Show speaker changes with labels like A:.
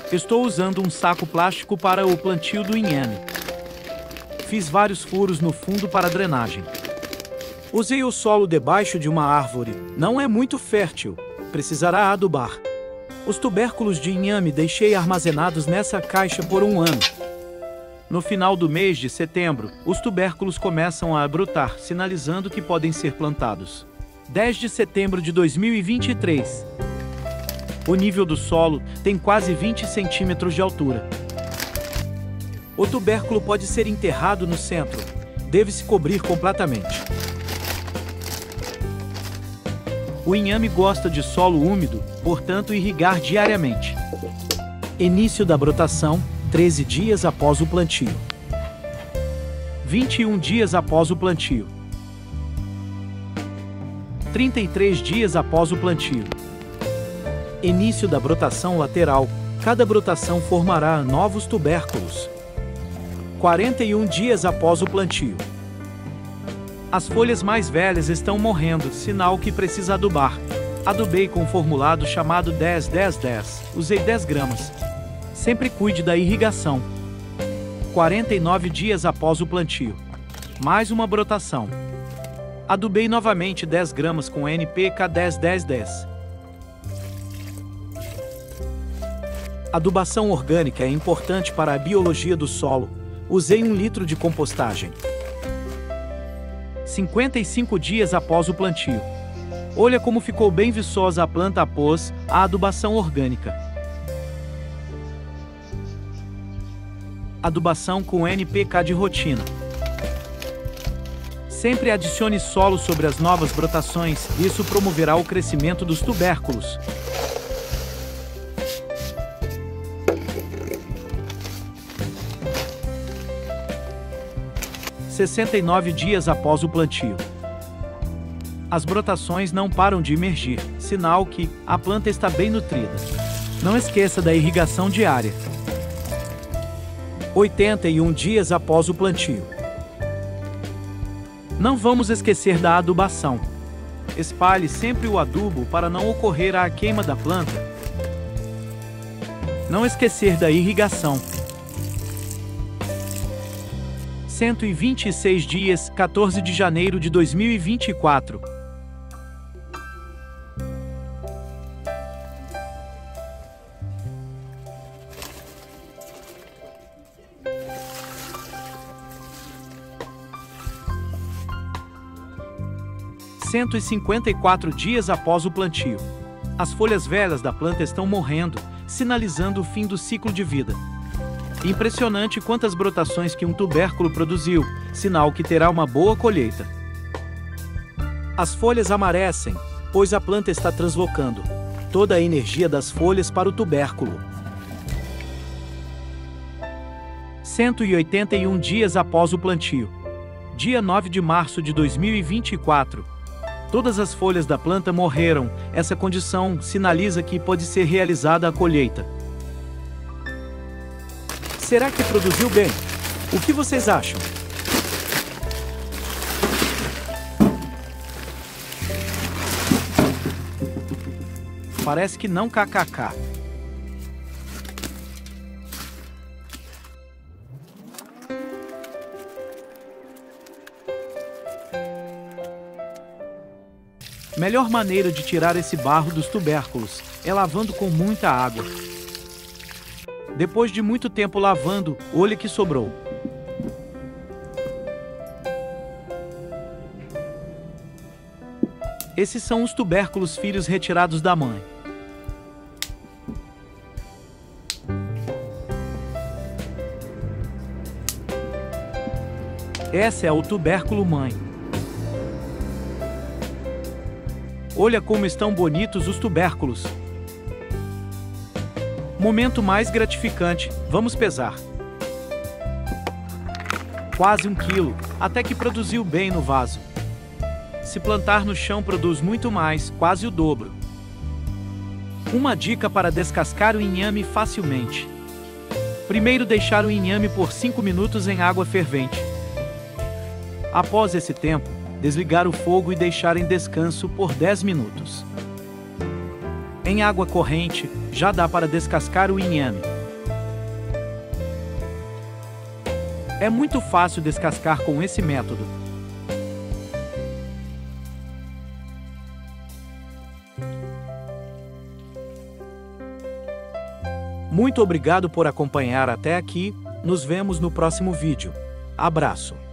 A: Estou usando um saco plástico para o plantio do inhame. Fiz vários furos no fundo para drenagem. Usei o solo debaixo de uma árvore. Não é muito fértil. Precisará adubar. Os tubérculos de inhame deixei armazenados nessa caixa por 1 ano. No final do mês de setembro, os tubérculos começam a brotar, sinalizando que podem ser plantados. 10 de setembro de 2023. O nível do solo tem quase 20 centímetros de altura. O tubérculo pode ser enterrado no centro. Deve-se cobrir completamente. O inhame gosta de solo úmido, portanto irrigar diariamente. Início da brotação, 13 dias após o plantio. 21 dias após o plantio. 33 dias após o plantio. Início da brotação lateral. Cada brotação formará novos tubérculos. 41 dias após o plantio. As folhas mais velhas estão morrendo, sinal que precisa adubar. Adubei com um formulado chamado 10-10-10. Usei 10 gramas. Sempre cuide da irrigação. 49 dias após o plantio. Mais uma brotação. Adubei novamente 10 gramas com NPK 10-10-10. Adubação orgânica é importante para a biologia do solo. Usei 1 litro de compostagem. 55 dias após o plantio. Olha como ficou bem viçosa a planta após a adubação orgânica. Adubação com NPK de rotina. Sempre adicione solo sobre as novas brotações, isso promoverá o crescimento dos tubérculos. e 69 dias após o plantio. As brotações não param de emergir, sinal que a planta está bem nutrida. Não esqueça da irrigação diária. 81 dias após o plantio. Não vamos esquecer da adubação. Espalhe sempre o adubo para não ocorrer a queima da planta. Não esquecer da irrigação. 126 dias, 14 de janeiro de 2024. e 154 dias após o plantio. As folhas velhas da planta estão morrendo, sinalizando o fim do ciclo de vida. Impressionante quantas brotações que um tubérculo produziu, sinal que terá uma boa colheita. As folhas amarecem, pois a planta está translocando toda a energia das folhas para o tubérculo. 181 dias após o plantio. Dia 9 de março de 2024. Todas as folhas da planta morreram. Essa condição sinaliza que pode ser realizada a colheita. Será que produziu bem? O que vocês acham? Parece que não, kkk. Melhor maneira de tirar esse barro dos tubérculos é lavando com muita água. Depois de muito tempo lavando, olha que sobrou. Esses são os tubérculos filhos retirados da mãe. Essa é o tubérculo mãe. Olha como estão bonitos os tubérculos. Momento mais gratificante, vamos pesar. Quase 1 quilo, até que produziu bem no vaso. Se plantar no chão produz muito mais, quase o dobro. Uma dica para descascar o inhame facilmente. Primeiro deixar o inhame por 5 minutos em água fervente. Após esse tempo, desligar o fogo e deixar em descanso por 10 minutos. Em água corrente, já dá para descascar o inhame. É muito fácil descascar com esse método. Muito obrigado por acompanhar até aqui. Nos vemos no próximo vídeo. Abraço!